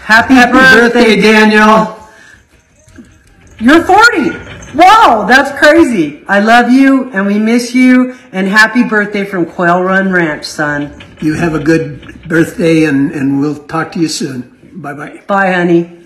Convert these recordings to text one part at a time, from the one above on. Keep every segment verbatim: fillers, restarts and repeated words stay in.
Happy, Happy birthday, birthday, Daniel. You're forty. Wow, that's crazy. I love you and we miss you. And happy birthday from Quail Run Ranch, son. You have a good birthday and, and we'll talk to you soon. Bye-bye. Bye, honey.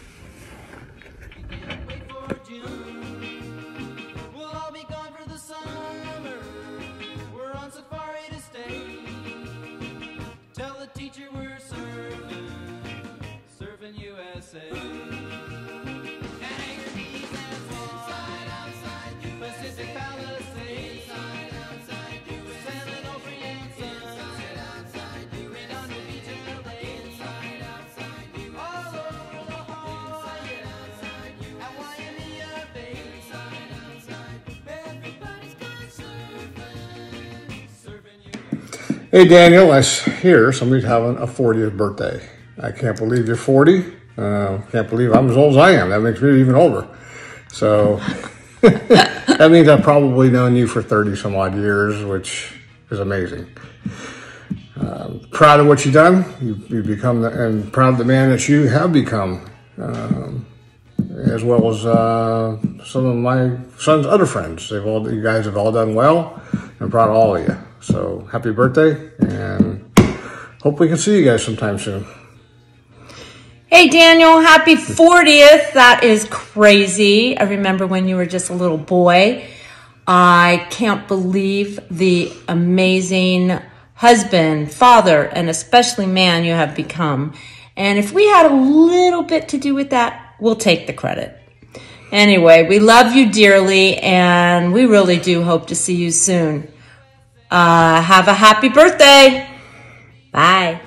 Hey Daniel, I hear somebody's having a fortieth birthday. I can't believe you're forty. Uh, can't believe I'm as old as I am. That makes me even older. So that means I've probably known you for thirty some odd years, which is amazing. Um, proud of what you've done. You, you've become, the, and proud of the man that you have become, um, as well as uh, some of my son's other friends. They've all, you guys have all done well. I'm proud of all of you. So happy birthday, and hope we can see you guys sometime soon. Hey Daniel, happy fortieth. That is crazy. I remember when you were just a little boy. I can't believe the amazing husband, father, and especially man you have become. And if we had a little bit to do with that, we'll take the credit. Anyway, we love you dearly, and we really do hope to see you soon. Uh, have a happy birthday. Bye.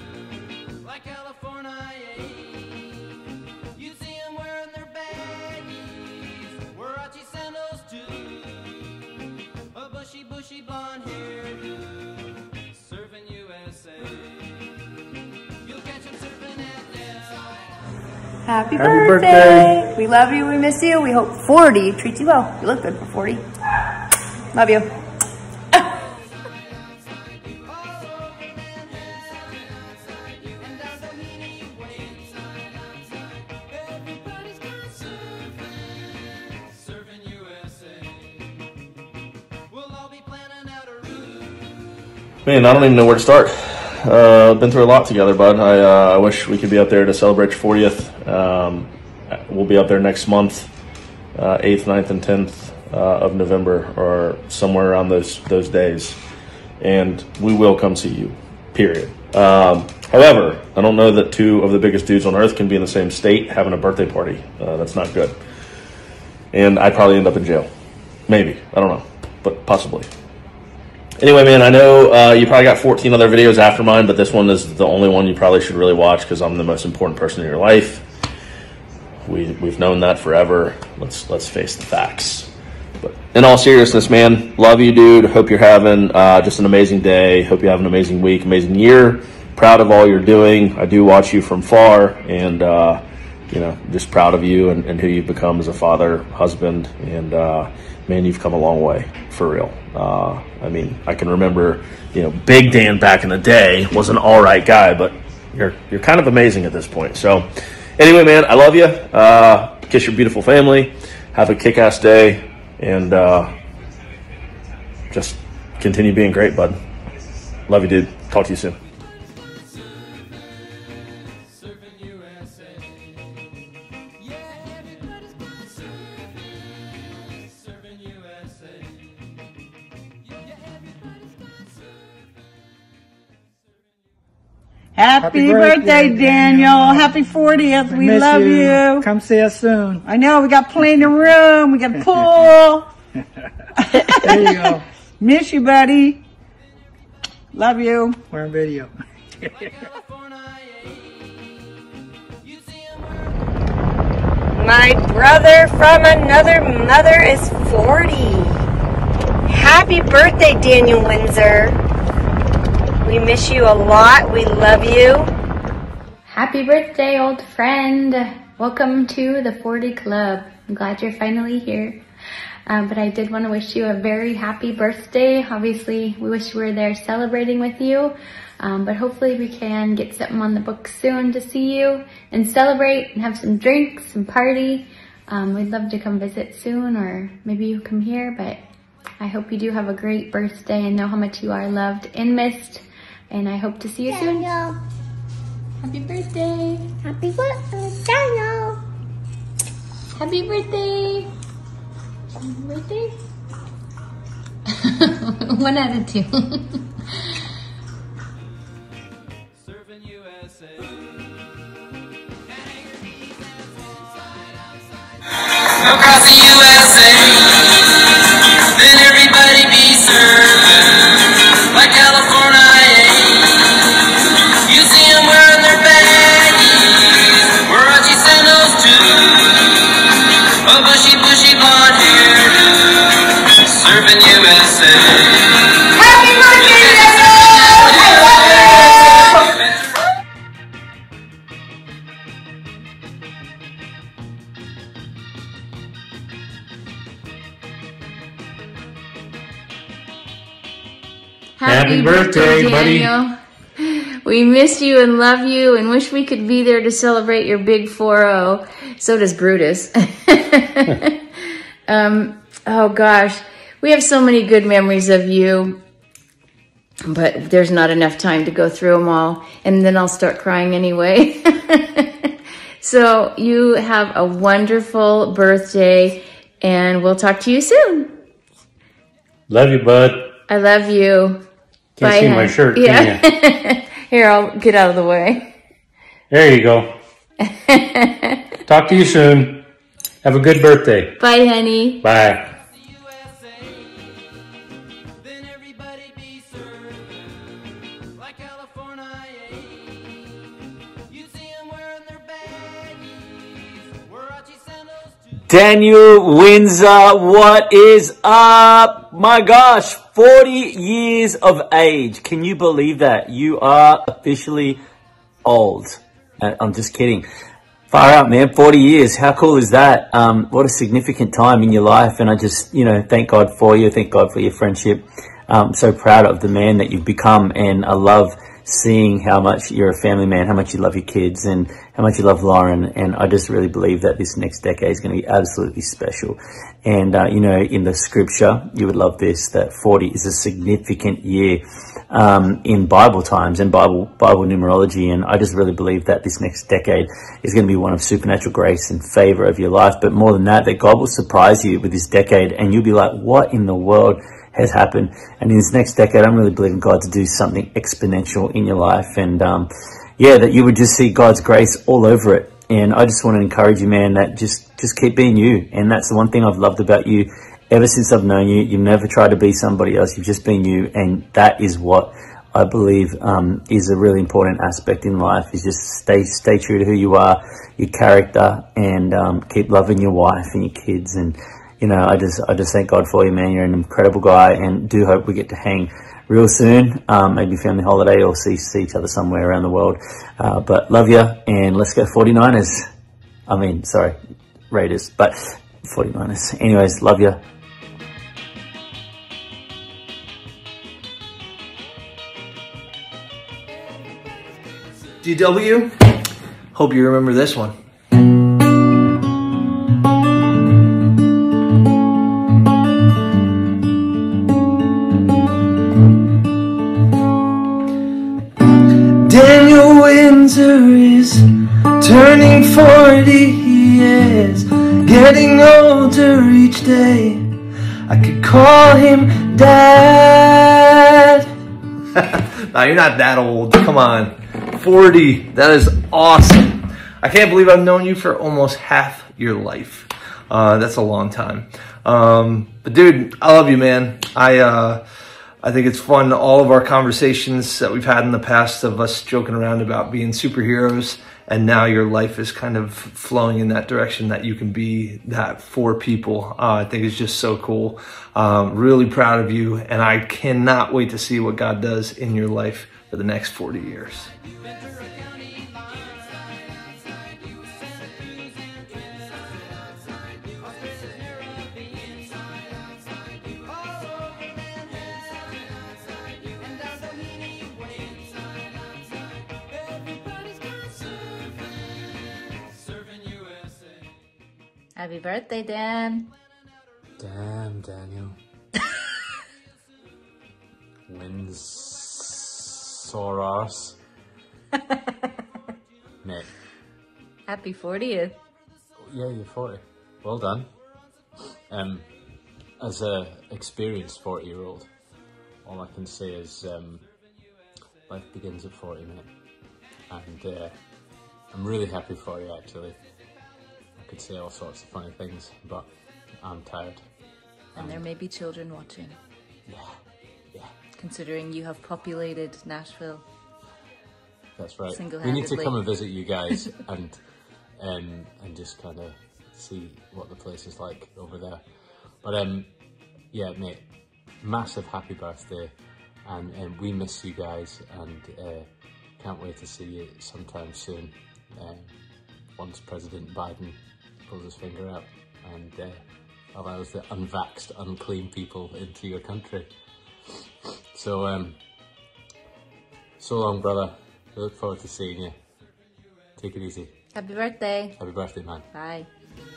Happy, Happy birthday. birthday. We love you. We miss you. We hope forty treats you well. You look good for forty. Love you. Man, I don't even know where to start. Uh, been through a lot together, bud. I, uh, I wish we could be up there to celebrate your fortieth. Um, we'll be up there next month, uh, eighth, ninth, and tenth uh, of November, or somewhere around those those days. And we will come see you, period. Um, however, I don't know that two of the biggest dudes on earth can be in the same state having a birthday party. Uh, that's not good. And I'd probably end up in jail. Maybe. I don't know. But possibly. Anyway, man, I know uh, you probably got fourteen other videos after mine, but this one is the only one you probably should really watch because I'm the most important person in your life. We, we've known that forever. Let's let's face the facts. But in all seriousness, man, love you, dude. Hope you're having uh, just an amazing day. Hope you have an amazing week, amazing year. Proud of all you're doing. I do watch you from far, and, uh, you know, just proud of you and, and who you've become as a father, husband, and, uh, man, you've come a long way, for real. Uh, I mean, I can remember, you know, Big Dan back in the day was an all right guy, but you're you're kind of amazing at this point. So, anyway, man, I love you. Uh, kiss your beautiful family. Have a kick-ass day, and uh, just continue being great, bud. Love you, dude. Talk to you soon. Happy, Happy birthday, birthday, Daniel. Daniel. Happy fortieth. We, we love you. you. Come see us soon. I know. We got plenty of room. We got a pool. There you go. Miss you, buddy. Love you. We're on video. My brother from another mother is forty. Happy birthday, Daniel Windsor. We miss you a lot. We love you. Happy birthday, old friend. Welcome to the forty Club. I'm glad you're finally here. Um, but I did want to wish you a very happy birthday. Obviously, we wish we were there celebrating with you. Um, but hopefully we can get something on the books soon to see you and celebrate and have some drinks and party. Um, we'd love to come visit soon, or maybe you come here, but I hope you do have a great birthday and know how much you are loved and missed. And I hope to see you soon. Daniel. Happy birthday. Happy birthday, Daniel. Happy birthday. Happy birthday. One out of two. Across the U S A, then everybody be served like California. You see them wearing their baggies, Warachi sandals too, a bushy, bushy blonde hairdo, serving U S A. Happy birthday, Happy birthday, Daniel. We miss you and love you and wish we could be there to celebrate your big four oh. So does Brutus. um, oh gosh, we have so many good memories of you, but there's not enough time to go through them all, and then I'll start crying anyway. So you have a wonderful birthday, and we'll talk to you soon. Love you, bud. I love you. Can't Bye, see hon. my shirt, yeah. can you? Here, I'll get out of the way. There you go. Talk to you soon. Have a good birthday. Bye, honey. Bye. Daniel Windsor, what is up? My gosh, forty years of age. Can you believe that? You are officially old. Uh, I'm just kidding. Far out, man. forty years. How cool is that? Um, what a significant time in your life. And I just, you know, thank God for you. Thank God for your friendship. I'm so proud of the man that you've become. And I love seeing how much you're a family man, how much you love your kids, and how much you love Lauren. And I just really believe that this next decade is going to be absolutely special. And, uh, you know, in the scripture, you would love this, that forty is a significant year um, in Bible times and Bible, Bible numerology. And I just really believe that this next decade is going to be one of supernatural grace and favor of your life. But more than that, that God will surprise you with this decade, and you'll be like, what in the world has happened? And in this next decade, I'm really believing God to do something exponential in your life. And um, yeah, that you would just see God's grace all over it. And I just want to encourage you, man, that just, just keep being you. And that's the one thing I've loved about you ever since I've known you. You've never tried to be somebody else. You've just been you. And that is what I believe um, is a really important aspect in life, is just stay, stay true to who you are, your character, and um, keep loving your wife and your kids. And you know, I just, I just thank God for you, man. You're an incredible guy, and do hope we get to hang real soon. Um, maybe family holiday, or see, see each other somewhere around the world. Uh, but love you, and let's go forty-niners. I mean, sorry, Raiders, but forty-niners. Anyways, love you. D W, hope you remember this one. Daniel Windsor is turning forty, he is getting older each day. I could call him Dad. No, you're not that old, come on. forty, that is awesome. I can't believe I've known you for almost half your life. Uh, that's a long time. Um, but dude, I love you, man. I, uh, I think it's fun, all of our conversations that we've had in the past of us joking around about being superheroes, and now your life is kind of flowing in that direction, that you can be that for people. Uh, I think it's just so cool. Um, really proud of you, and I cannot wait to see what God does in your life for the next forty years. Happy birthday, Dan. Damn, Daniel. Wins sore arse. Mate. Happy fortieth. Yeah, you're forty. Well done. Um, as a experienced forty year old, all I can say is um, life begins at forty, mate. And uh, I'm really happy for you, actually. I could say all sorts of funny things, but I'm tired. And there may be children watching. Yeah, yeah. Considering you have populated Nashville. That's right. We Single-handedly. need to come and visit you guys and um, and just kind of see what the place is like over there. But um, yeah, mate, massive happy birthday, and um, we miss you guys, and uh, can't wait to see you sometime soon. Um, once President Biden pulls his finger out and uh, allows the unvaxxed, unclean people into your country. So, um, so long, brother. I look forward to seeing you. Take it easy. Happy birthday. Happy birthday, man. Bye.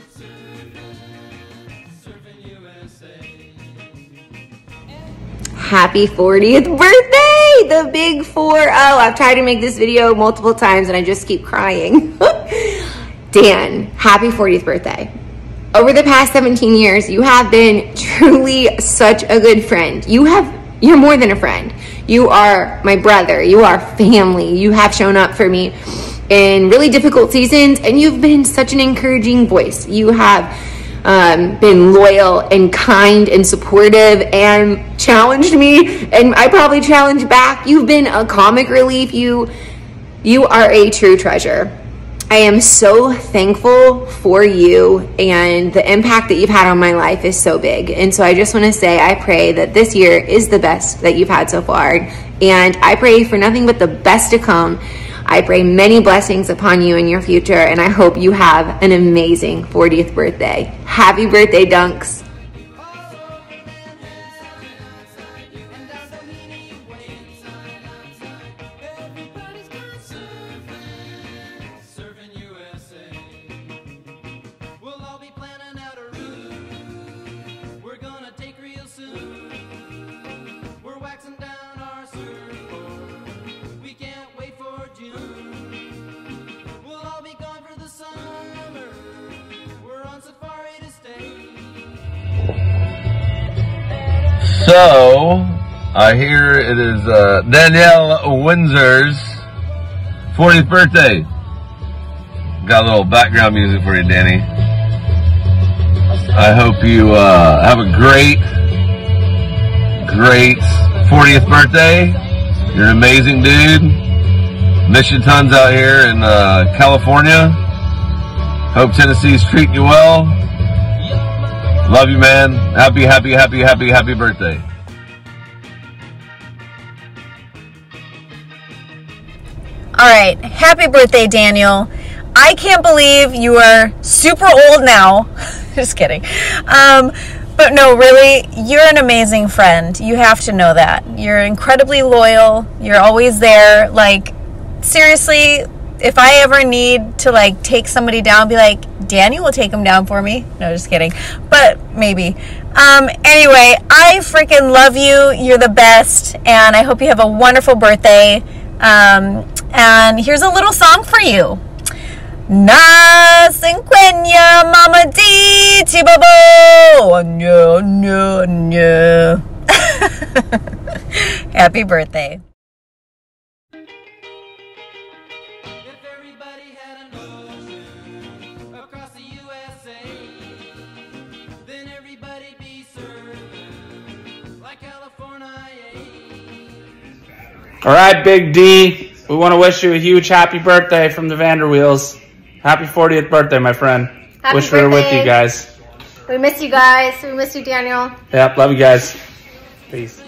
Happy fortieth birthday, the big four oh. I've tried to make this video multiple times and I just keep crying. Dan, happy fortieth birthday. Over the past seventeen years, you have been truly such a good friend. You have, you're more than a friend. You are my brother. You are family. You have shown up for me in really difficult seasons, and you've been such an encouraging voice. You have um, been loyal and kind and supportive and challenged me, and I probably challenged back. You've been a comic relief. You, you are a true treasure. I am so thankful for you, and the impact that you've had on my life is so big. And so I just want to say, I pray that this year is the best that you've had so far. And I pray for nothing but the best to come. I pray many blessings upon you in your future, and I hope you have an amazing fortieth birthday. Happy birthday, Dunks. So, I hear it is uh, Danielle Windsor's fortieth birthday. Got a little background music for you, Danny. I hope you uh, have a great, great fortieth birthday. You're an amazing dude. Miss you tons out here in uh, California. Hope Tennessee's treating you well. Love you, man. Happy, happy, happy, happy, happy birthday. All right. Happy birthday, Daniel. I can't believe you are super old now. Just kidding. Um, but no, really, you're an amazing friend. You have to know that. You're incredibly loyal. You're always there. Like, seriously, if I ever need to, like, take somebody down, be like, Daniel will take him down for me. No, just kidding. But maybe. Um, anyway, I freaking love you. You're the best. And I hope you have a wonderful birthday. Um, and here's a little song for you. Na cinquenya mama di tibabo. No, no, no. Happy birthday. All right, Big D, we want to wish you a huge happy birthday from the Vanderwheels. Happy fortieth birthday, my friend. Happy wish we were with you guys. We miss you guys. We miss you, Daniel. Yep, love you guys. Peace.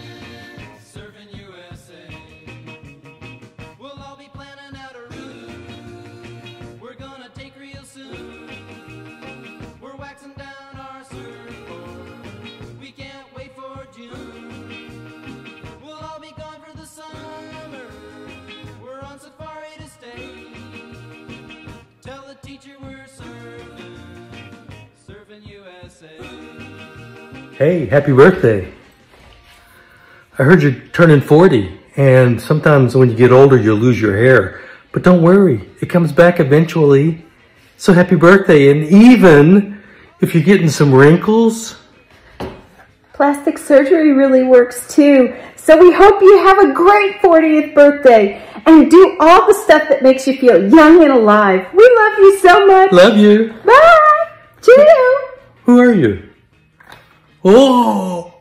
We'll all be planning out a route. Hey, happy birthday. I heard you're turning forty, and sometimes when you get older, you'll lose your hair. But don't worry, it comes back eventually. So happy birthday, and even if you're getting some wrinkles, plastic surgery really works too. So we hope you have a great fortieth birthday and do all the stuff that makes you feel young and alive. We love you so much. love you. Bye. Cheerio. Who are you? Oh!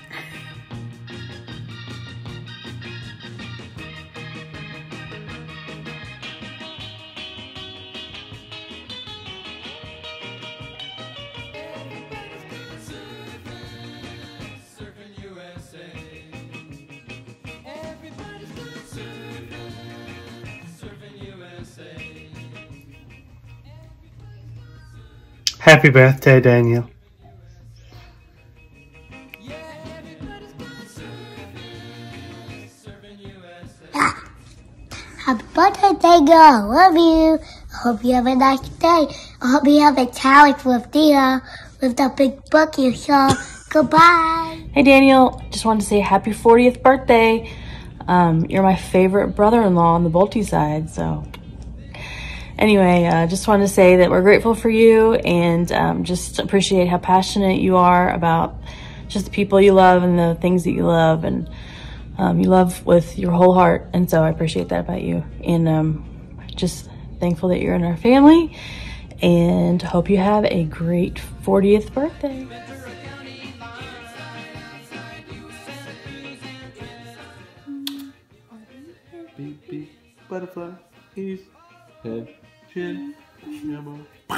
Happy birthday, Daniel. Happy birthday, Daniel. Love you. I hope you have a nice day. I hope you have a challenge with Dia with the big book you saw. Goodbye. Hey, Daniel. Just wanted to say happy fortieth birthday. Um, you're my favorite brother-in-law on the Bolte side, so... Anyway, uh, just wanted to say that we're grateful for you and um, just appreciate how passionate you are about just the people you love and the things that you love, and um, you love with your whole heart. And so I appreciate that about you, and um, just thankful that you're in our family, and hope you have a great fortieth birthday. Beep, beep, butterfly, ease, head. Chin, yellow.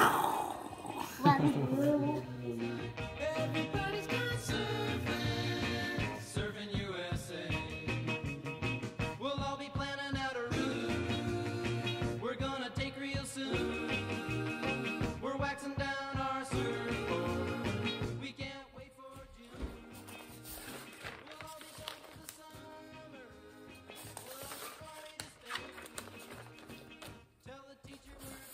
Everybody's got surfing, surfing U S A. We'll all be planning out a route we're gonna take real soon. We're waxing down our surfboard. We can't wait for June. We'll all be done for the summer. We'll all be ready to stay. Tell the teacher.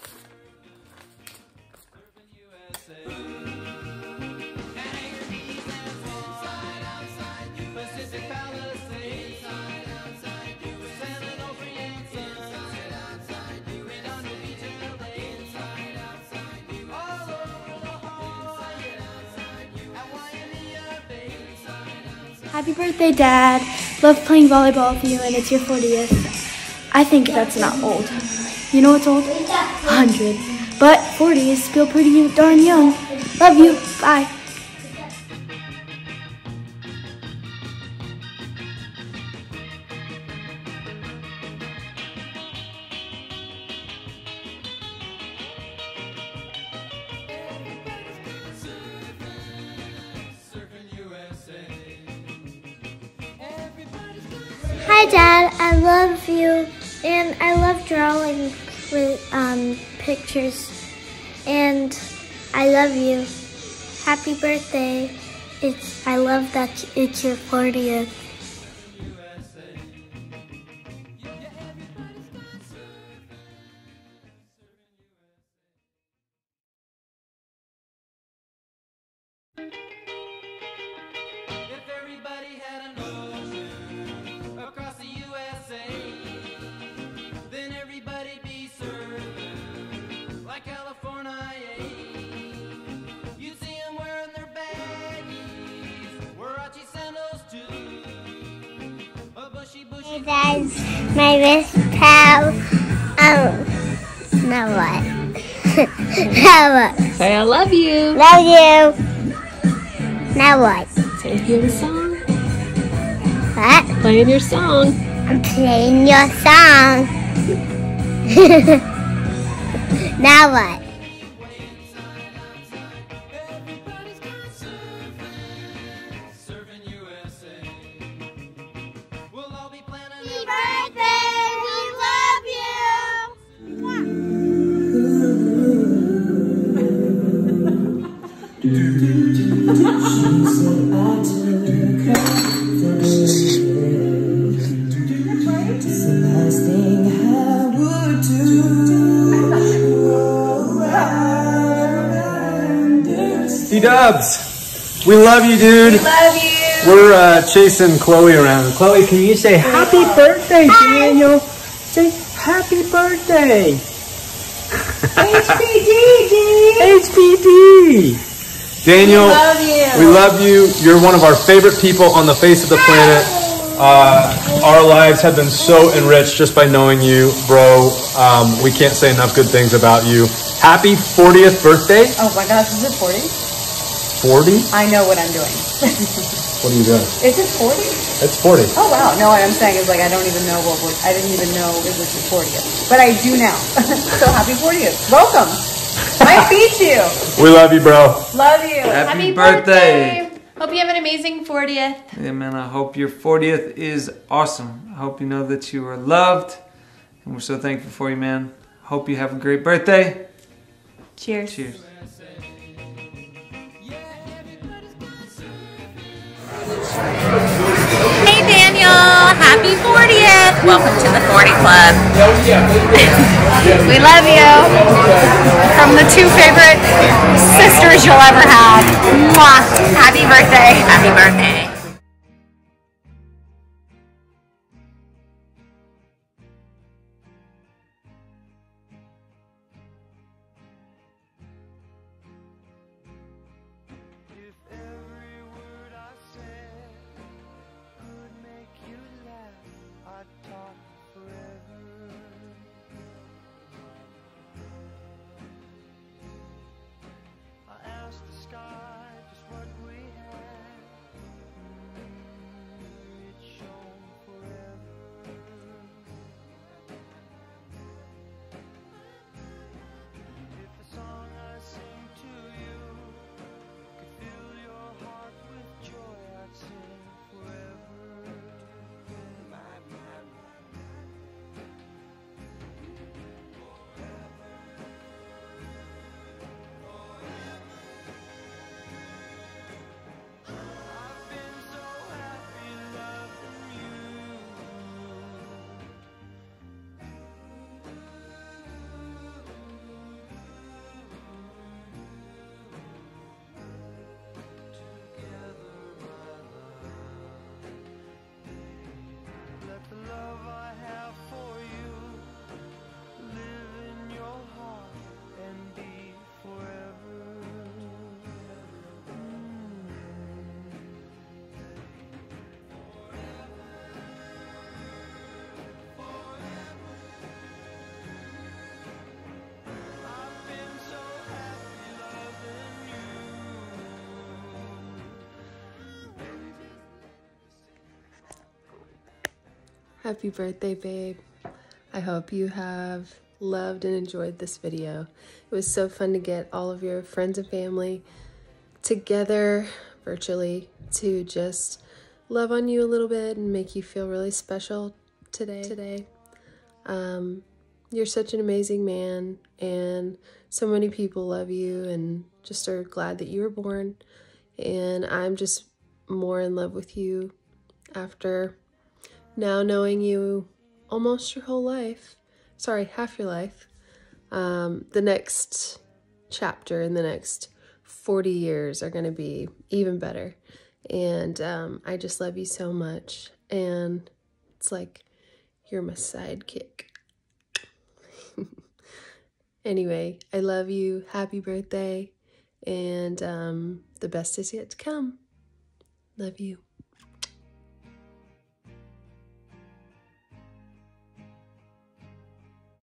Happy birthday, Dad. Love playing volleyball with you, and it's your fortieth. I think that's not old. You know what's old? one hundred. But forty is still pretty darn young. Love you. Bye. Hi, Dad. I love you, and I love drawing with um, pictures, and I love you. Happy birthday. It's I love that it's your fortieth. If everybody had an ocean across the U S A, then everybody'd be surfing like California. You'd see them wearing their baggies, Warachi sandals too. A bushy, bushy. Hey, Dad's my best pal. Um, now what? Now what? Say I love you. Love you. Now what? Say hear the song. What? Playing your song. I'm playing your song. Now what? Happy birthday! We love It's the last thing I would do. T-Dubs, we love you, dude. We love you. We're uh, chasing Chloe around. Chloe, can you say happy birthday, Daniel? Say happy birthday. H B D, H B D. Daniel, We love you. we love you. You're one of our favorite people on the face of the planet. Uh, our lives have been so enriched just by knowing you, bro. Um, we can't say enough good things about you. Happy fortieth birthday. Oh my gosh, is it forty? forty? I know what I'm doing. What are you doing? Is it forty? It's forty. Oh wow, no, what I'm saying is like I don't even know what we're, I didn't even know it was the fortieth. But I do now. So happy fortieth. Welcome. Might beat you. We love you, bro. Love you. Happy birthday. Hope you have an amazing fortieth. Yeah, man, I hope your fortieth is awesome. I hope you know that you are loved, and we're so thankful for you, man. Hope you have a great birthday. Cheers. Cheers. Hey Daniel, happy fortieth. Welcome to the forty Club. We love you. From the two favorite sisters you'll ever have. Mwah. Happy birthday. Happy birthday. Happy birthday, babe. I hope you have loved and enjoyed this video. It was so fun to get all of your friends and family together virtually to just love on you a little bit and make you feel really special today. Today, um, you're such an amazing man, and so many people love you and just are glad that you were born. And I'm just more in love with you after now knowing you almost your whole life. Sorry, half your life. Um, the next chapter in the next forty years are going to be even better. And um, I just love you so much. And it's like you're my sidekick. Anyway, I love you. Happy birthday. And um, the best is yet to come. Love you.